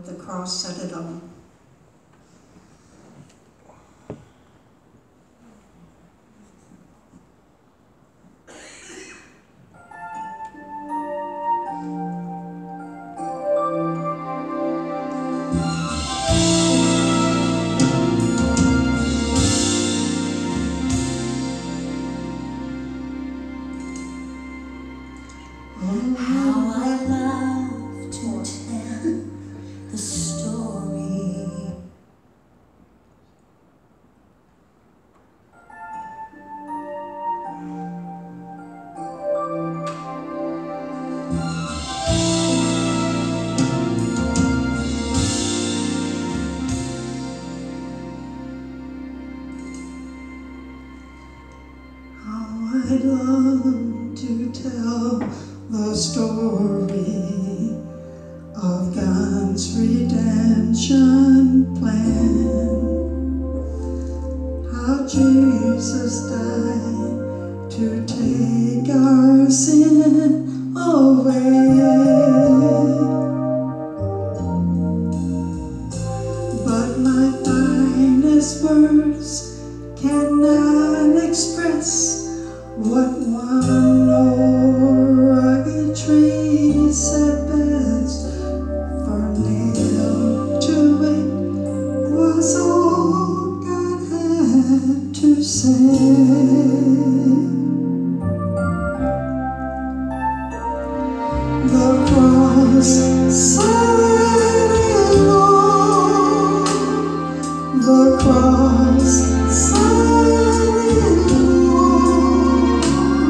the cross said it all. How I love to tell the story. How I love to tell the story of God's redemption plan. How Jesus died to take our sin away. But my finest words cannot express what one old rugged tree said best, for nailed to it was all God had to say. The cross said it all. The cross said it all.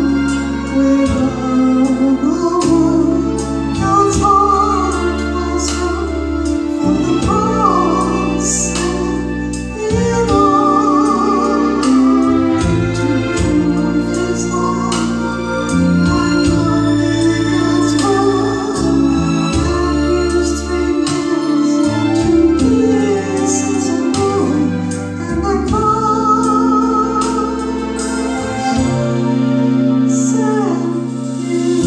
Without a word, God's heart was hurt, for the cross said it all. To prove His love, I know God's word, God used 3 nails and 2 pieces of wood, and the cross said it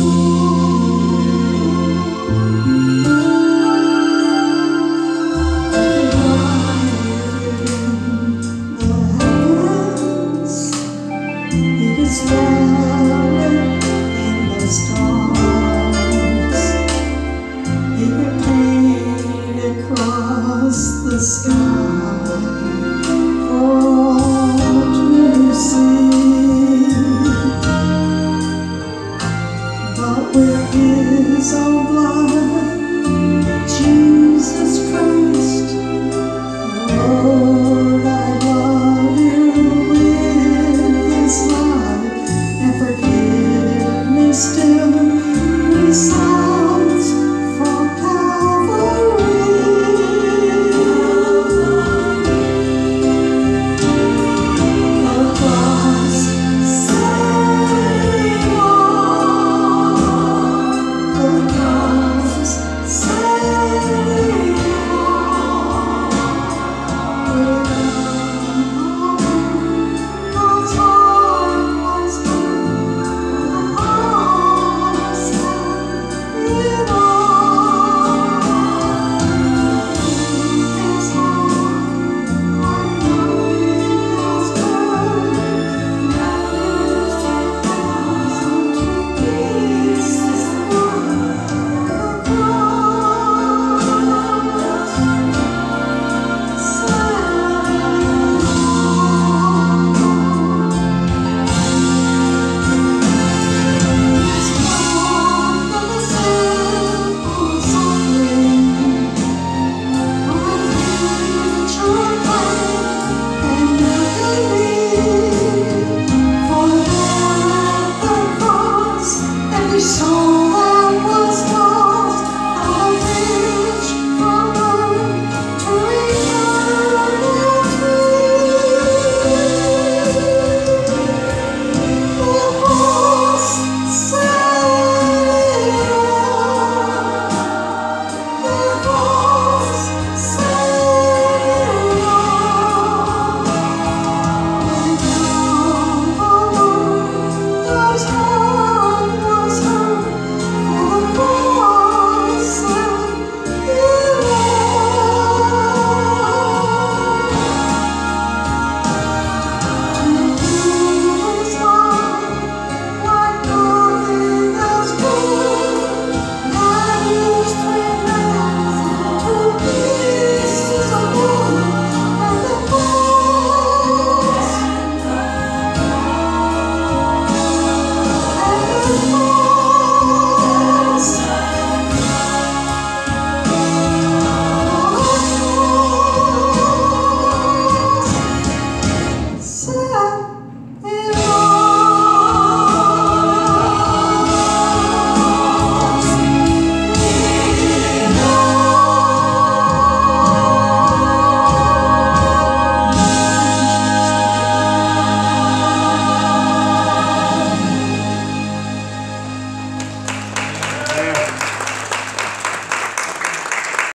You could smell it in the stars. You could paint across the sky.